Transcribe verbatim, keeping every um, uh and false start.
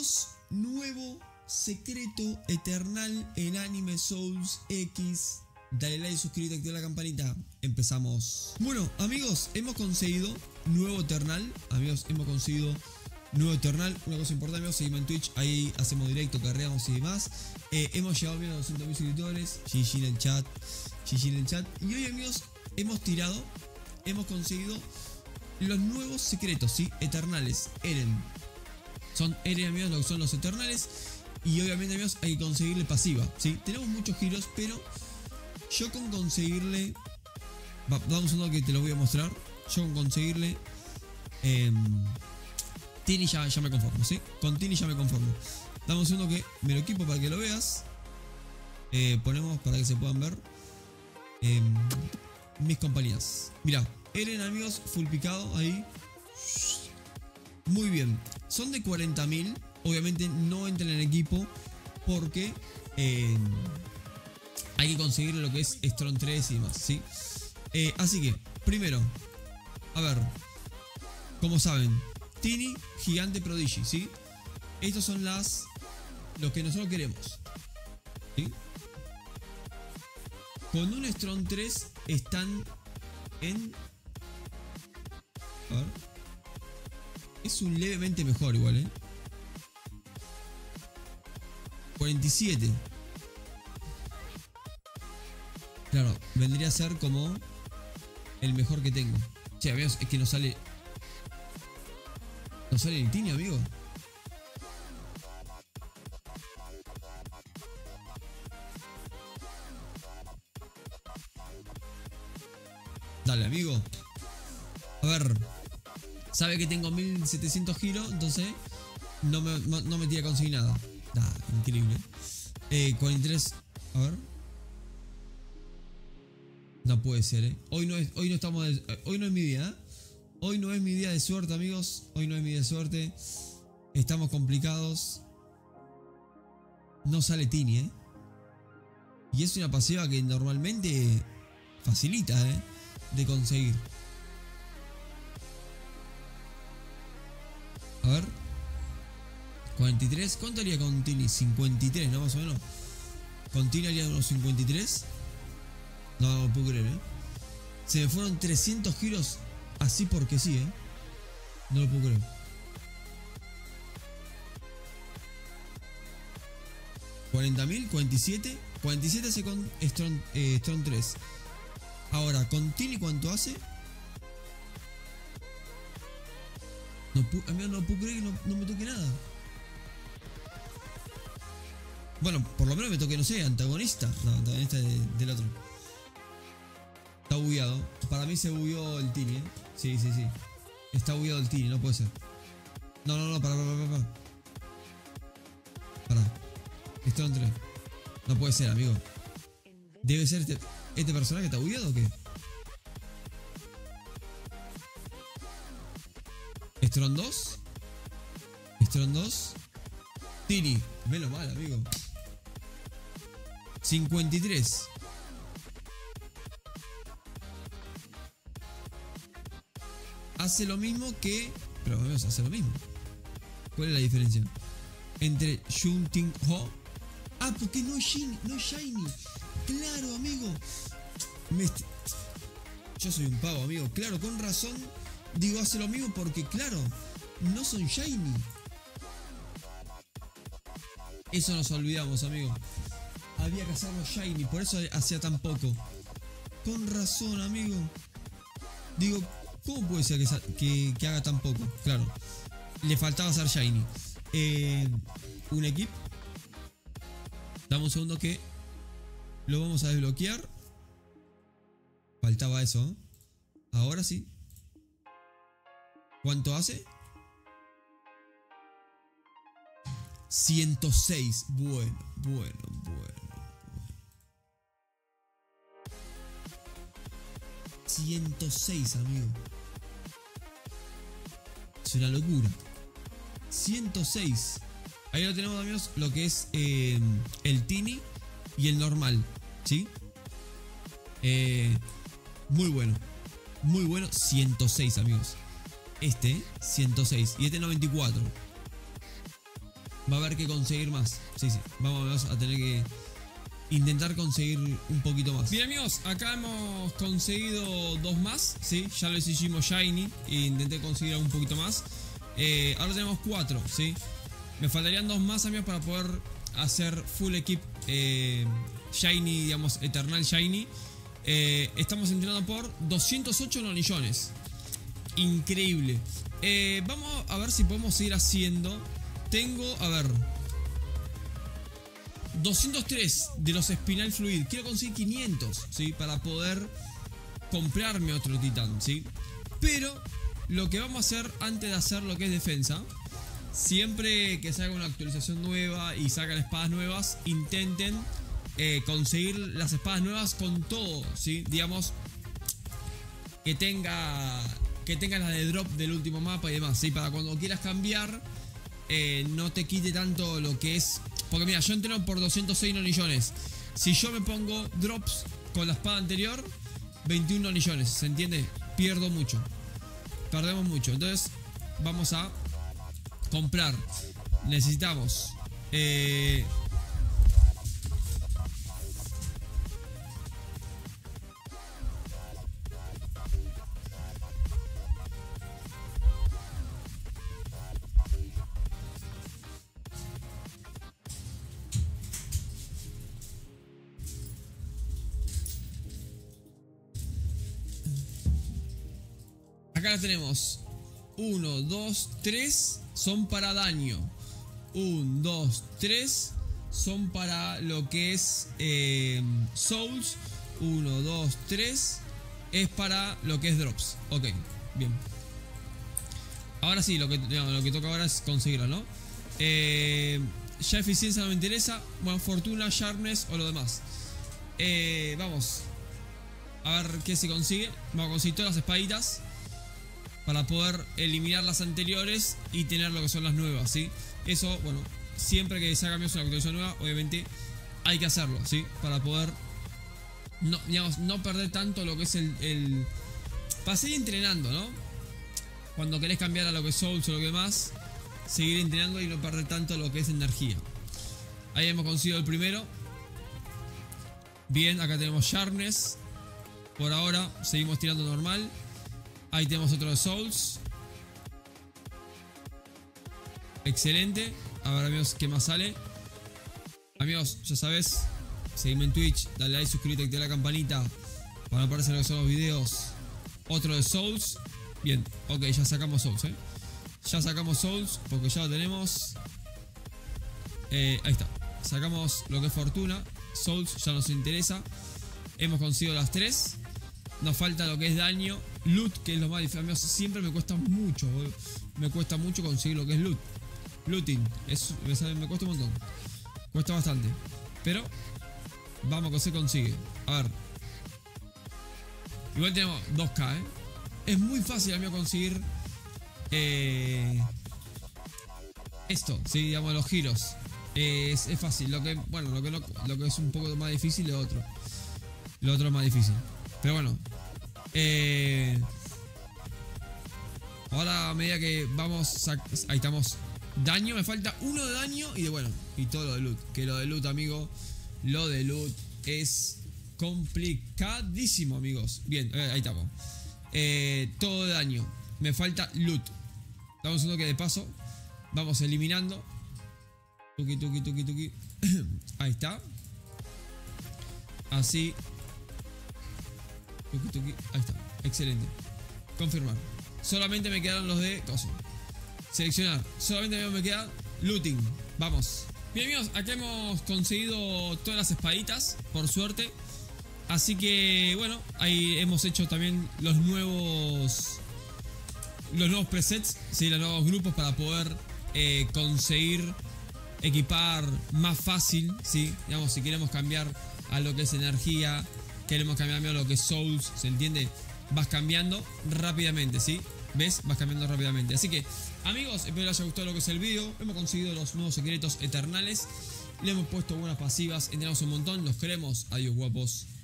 amigos, nuevo secreto eternal en Anime Souls X. Dale like, suscríbete, activa la campanita. Empezamos. Bueno, amigos, hemos conseguido nuevo eternal. Amigos, hemos conseguido nuevo eternal. Una cosa importante, amigos, seguimos en Twitch. Ahí hacemos directo, carreamos y demás. eh, Hemos llegado bien a doscientos mil suscriptores. G G en el chat, G G en el chat. Y hoy, amigos, hemos tirado, hemos conseguido los nuevos secretos, ¿sí? Eternales, Eren. Son Eren, amigos, lo que son los eternales. Y obviamente, amigos, hay que conseguirle pasiva, ¿sí? Tenemos muchos giros, pero yo con conseguirle... Va, damos uno que te lo voy a mostrar. Yo con conseguirle... Eh, Tini ya, ya me conformo, ¿sí? Con Tini ya me conformo. Damos uno que me lo equipo para que lo veas. Eh, ponemos para que se puedan ver eh, mis compañías. Mirá, Eren, amigos, full picado ahí. Muy bien. Son de cuarenta mil. Obviamente no entran en equipo porque eh, hay que conseguir lo que es Strong tres y demás, ¿sí? Eh, así que, primero, a ver, como saben, Tini, Gigante, Prodigy, ¿sí? Estos son las... los que nosotros queremos, ¿sí? Con un Strong tres están en... A ver... Es un levemente mejor igual, ¿eh? cuarenta y siete. Claro, vendría a ser como el mejor que tengo. Che, amigos, es que no sale... No sale el Tini, amigo. Dale, amigo. A ver. Sabe que tengo mil setecientos giros, entonces no me, no, no me tira a conseguir nada. Ah, increíble. Eh, cuarenta y tres. A ver. No puede ser, eh. Hoy no es, hoy no estamos. De, hoy no es mi día, ¿eh? Hoy no es mi día de suerte, amigos. Hoy no es mi día de suerte. Estamos complicados. No sale Tini, eh. Y es una pasiva que normalmente facilita, eh, de conseguir. A ver. cuarenta y tres. ¿Cuánto haría con Tini? cincuenta y tres, ¿no? Más o menos. Con Tini haría unos cincuenta y tres. No, no puedo creer, ¿eh? Se me fueron trescientos giros así porque sí, ¿eh? No lo puedo creer. cuarenta mil, cuarenta y siete. cuarenta y siete hace con Strong, eh, Strong tres. Ahora, con Tini, ¿cuánto hace? No, amigo, no puedo creer que no, no me toque nada. Bueno, por lo menos me toque, no sé, antagonista. No, antagonista de, del otro. Está bugueado. Para mí se bugueó el Tini, ¿eh? Sí, sí, sí. Está bugueado el Tini, no puede ser. No, no, no, para, para, para, para. Para. Esto no entré. No puede ser, amigo. ¿Debe ser este, este personaje que está bugueado o qué? Strong dos. Strong dos. Tini. Menos mal, amigo. cincuenta y tres. Hace lo mismo que... Pero vamos a hacer lo mismo. ¿Cuál es la diferencia? Entre Shun Ting Ho. Ah, porque no es Shiny. No es Shiny. Claro, amigo. Me Yo soy un pavo, amigo. Claro, con razón. Digo, hace lo mismo porque, claro, no son Shiny. Eso nos olvidamos, amigo. Había que hacerlo Shiny, por eso hacía tan poco. Con razón, amigo. Digo, ¿cómo puede ser que, que, que haga tan poco? Claro, le faltaba hacer Shiny. Eh, un equipo. Dame un segundo que lo vamos a desbloquear. Faltaba eso, ¿eh? Ahora sí. ¿Cuánto hace? ciento seis. Bueno, bueno, bueno. ciento seis, amigo. Es una locura. ciento seis. Ahí lo tenemos, amigos, lo que es eh, el Tini y el normal, ¿sí? Eh, muy bueno. Muy bueno. ciento seis, amigos. Este, ciento seis. Y este, noventa y cuatro. va a haber que conseguir más. Sí, sí, vamos a tener que intentar conseguir un poquito más. Bien amigos, acá hemos conseguido dos más, ¿sí? Ya lo hicimos Shiny e intenté conseguir un poquito más. eh, Ahora tenemos cuatro, ¿sí? Me faltarían dos más amigos para poder hacer full equip eh, Shiny, digamos, Eternal Shiny. eh, Estamos entrenando por doscientos ocho nonillones. Increíble. eh, Vamos a ver si podemos seguir haciendo. Tengo, a ver, doscientos tres de los Spinal Fluid. Quiero conseguir quinientos, ¿sí? Para poder comprarme otro titán, ¿sí? Pero lo que vamos a hacer antes de hacer lo que es defensa, siempre que salga una actualización nueva y salgan espadas nuevas, intenten eh, conseguir las espadas nuevas con todo, ¿sí? Digamos, que tenga que tenga la de drop del último mapa y demás, ¿sí? Para cuando quieras cambiar, eh, no te quite tanto lo que es. Porque mira, yo entreno por doscientos seis nonillones. Si yo me pongo drops con la espada anterior, veintiún nonillones, ¿se entiende? Pierdo mucho. Perdemos mucho. Entonces, vamos a comprar. Necesitamos eh, acá la tenemos. uno, dos, tres son para daño. uno, dos, tres son para lo que es eh, Souls. uno, dos, tres es para lo que es Drops. Ok, bien. Ahora sí, lo que, no, lo que toca ahora es conseguirlo, ¿no? Eh, ya eficiencia no me interesa. Bueno, fortuna, sharpness o lo demás. Eh, vamos a ver qué se consigue. Vamos a conseguir todas las espaditas para poder eliminar las anteriores y tener lo que son las nuevas, ¿sí? Eso, bueno, siempre que se haga una actualización nueva, obviamente hay que hacerlo, ¿sí? Para poder no, digamos, no perder tanto lo que es el, el... Para seguir entrenando, ¿no? Cuando querés cambiar a lo que es Souls o lo que más, seguir entrenando y no perder tanto lo que es energía. Ahí hemos conseguido el primero. Bien, acá tenemos Sharpness. Por ahora seguimos tirando normal. Ahí tenemos otro de Souls. Excelente. A ver amigos, ¿qué más sale? Amigos, ya sabes, seguime en Twitch, dale like, suscríbete, activa la campanita para no perderse lo que son los videos. Otro de Souls. Bien, ok, ya sacamos Souls, eh. Ya sacamos Souls porque ya lo tenemos. eh, Ahí está. Sacamos lo que es Fortuna. Souls ya nos interesa. Hemos conseguido las tres. Nos falta lo que es daño. Loot, que es lo más difícil. Amigos, siempre me cuesta mucho, boludo. Me cuesta mucho conseguir lo que es loot. Looting, es, me cuesta un montón. Cuesta bastante. Pero vamos que se consigue. A ver. Igual tenemos dos K, ¿eh? Es muy fácil, amigo, conseguir eh, esto, sí, digamos, los giros. Eh, es, es fácil. Lo que, bueno, lo que, no, lo que es un poco más difícil es lo otro. Lo otro es más difícil. Pero bueno. Eh, ahora a medida que vamos, ahí estamos. Daño, me falta uno de daño y de bueno, y todo lo de loot. Que lo de loot, amigo, lo de loot es complicadísimo, amigos. Bien, ahí estamos. Eh, todo de daño. Me falta loot. Estamos haciendo que de paso vamos eliminando. Tuki, tuki, tuki, tuki. Ahí está. Así. Tuki, tuki. Ahí está. Excelente. Confirmar. Solamente me quedaron los de coso. Seleccionar. Solamente me queda looting. Vamos. Bien amigos, acá hemos conseguido todas las espaditas, por suerte. Así que bueno, ahí hemos hecho también los nuevos Los nuevos presets, ¿sí? Los nuevos grupos para poder eh, conseguir equipar más fácil, ¿sí? Digamos, si queremos cambiar a lo que es energía, queremos cambiar a lo que es Souls, ¿se entiende? Vas cambiando rápidamente, ¿sí? ¿Ves? Vas cambiando rápidamente. Así que, amigos, espero les haya gustado lo que es el video. Hemos conseguido los nuevos secretos eternales. Le hemos puesto buenas pasivas. Entrenamos un montón. Los queremos. Adiós, guapos.